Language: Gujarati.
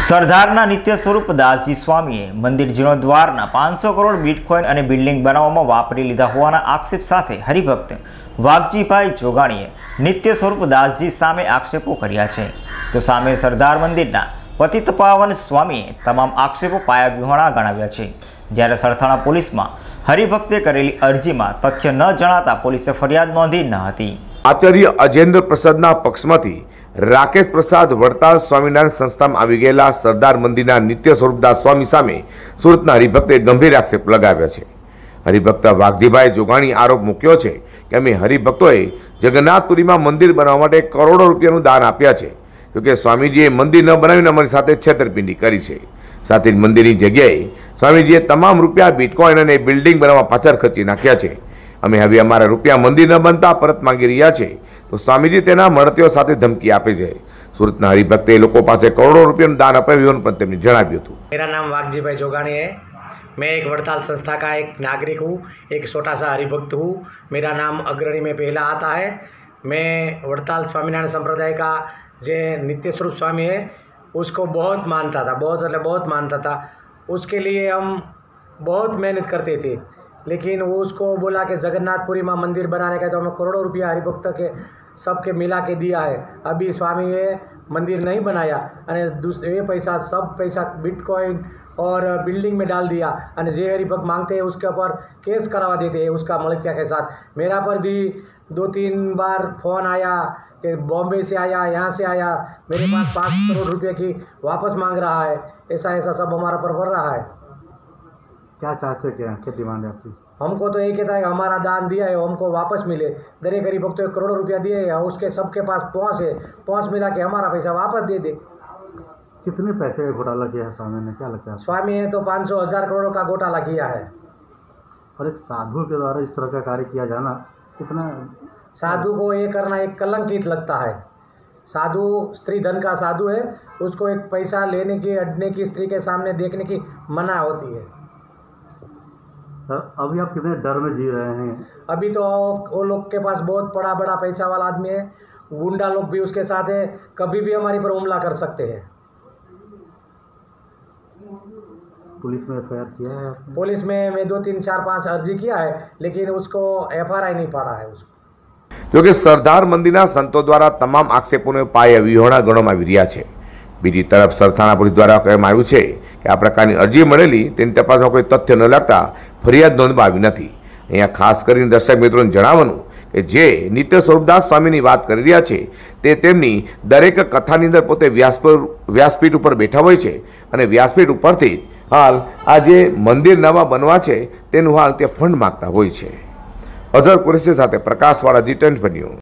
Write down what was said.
સરદારના નિત્ય સ્વરૂપ દાસજી સ્વામીએ મંદિર જીર્ણોદ્વારના 500 કરોડ બિટકોઇન અને બિલ્ડિંગ બનાવવામાં વાપરી લીધા હોવાના આક્ષેપ સાથે હરિભક્ત વાઘજીભાઈ જોગાણીએ નિત્ય સ્વરૂપ દાસજી સામે આક્ષેપો કર્યા છે। તો સામે સરદાર મંદિરના પતિતપાવન સ્વામીએ તમામ આક્ષેપો પાયાવિહોણા ગણાવ્યા છે। જ્યારે સરથાણા પોલીસમાં હરિભક્તે કરેલી અરજીમાં તથ્ય ન જણાતા પોલીસે ફરિયાદ નોંધી ન હતી। આચાર્ય અજેન્દ્ર પ્રસાદના પક્ષમાંથી રાકેશ પ્રસાદ વડતાલ સ્વામિનારાયણ સંસ્થામાં આવી ગયેલા સરદાર મંદિરના નિત્ય સ્વરૂપદાસ સ્વામી સામે સુરતના હરિભક્તે ગંભીર આક્ષેપ લગાવ્યા છે। હરિભક્ત વાઘજીભાઈ જોગાણી આરોપ મૂક્યો છે કે અમે હરિભક્તોએ જગન્નાથપુરીમાં મંદિર બનાવવા માટે કરોડો રૂપિયાનું દાન આપ્યા છે, જોકે સ્વામીજીએ મંદિર ન બનાવીને અમારી સાથે છેતરપિંડી કરી છે। સાથે જ મંદિરની જગ્યાએ સ્વામીજીએ તમામ રૂપિયા બિટકોઇન અને બિલ્ડિંગ બનાવવા પાછળ ખર્ચી નાખ્યા છે। અમે હવે અમારા રૂપિયા મંદિર ન બનતા પરત માંગી રહ્યા છે, તો સ્વામીજી તેના મળતીઓ સાથે ધમકી આપે છે। સુરતના હરિભક્તે લોકો પાસે કરોડો રૂપિયાનું દાન અપાવ્યું પણ તેમને જણાવ્યું હતું। मेरा नाम वाघजीभाई जोगाणी है। मैं एक वड़ताल संस्था का एक नागरिक हूँ, एक छोटा सा हरिभक्त हूँ। मेरा नाम अग्रणी में पहला आता है। मैं वड़ताल स्वामीनारायण संप्रदाय का जो नित्य स्वरूप स्वामी है उसको बहुत मानता था, बहुत मानता था। उसके लिए हम बहुत मेहनत करते थे, लेकिन वो उसको बोला कि जगन्नाथपुरी में मंदिर बनाने का, तो हमें करोड़ों रुपया हरिभक्त के सबके मिला के दिया है। अभी स्वामी ये मंदिर नहीं बनाया और ये पैसा सब पैसा बिटकॉइन और बिल्डिंग में डाल दिया और जे हरिभक्त मांगते हैं उसके ऊपर केस करवा देते हैं उसका मलकिया के साथ। मेरा पर भी 2-3 बार फ़ोन आया कि बॉम्बे से आया, यहाँ से आया, मेरे पास 5 करोड़ रुपये की वापस मांग रहा है। ऐसा सब हमारा पर बढ़ रहा है। क्या चाहते हैं, क्या डिमांड है आपकी? हमको तो यही कहता है कि हमारा दान दिया है हमको वापस मिले। दरेक हरिभक्तों को करोड़ों रुपया दिए हैं, उसके सबके पास पहुँच मिला के हमारा पैसा वापस दे दे। कितने पैसे का घोटाला किया है स्वामी ने, क्या लगता है? स्वामी है तो 500,000 करोड़ का घोटाला किया है। और एक साधु के द्वारा इस तरह का कार्य किया जाना कितना, साधु को ये करना एक कलंकित लगता है। साधु स्त्री धन का साधु है, उसको एक पैसा लेने की अड़ने की स्त्री के सामने देखने की मना होती है। अभी आप कितने डर में जी रहे हैं? अभी तो वो लोग के पास बहुत बड़ा पैसा वाला आदमी है, गुंडा लोग भी उसके साथ है, कभी भी हमारी पर हमला कर सकते हैं। पुलिस में FIR किया है आपने? पुलिस में मैं 2-3-4-5 अर्जी किया है, लेकिन उसको FRI नहीं पड़ा है उसको। जो कि सरदार मंदिરના સંતો દ્વારા તમામ આક્ષેપોને પાયાવિહોણા ગણવામાં આવી રહ્યા છે। બીજી તરફ સરથાણા પોલીસ દ્વારા કહેવામાં આવ્યું છે કે આ પ્રકારની અરજી મળેલી તેની તપાસમાં કોઈ તથ્ય ન લાગતા ફરિયાદ નોંધવામાં આવી નથી। અહીંયા ખાસ કરીને દર્શક મિત્રોને જણાવવાનું કે જે નિત્ય સ્વરૂપદાસ સ્વામીની વાત કરી રહ્યા છે તે તેમની દરેક કથાની અંદર પોતે વ્યાસપીઠ ઉપર બેઠા હોય છે અને વ્યાસપીઠ ઉપરથી હાલ આ જે મંદિર નવા બનવા છે તેનું હાલ તે ફંડ માગતા હોય છે। અઝર કુરેશી સાથે પ્રકાશવાળા G10 બન્યું।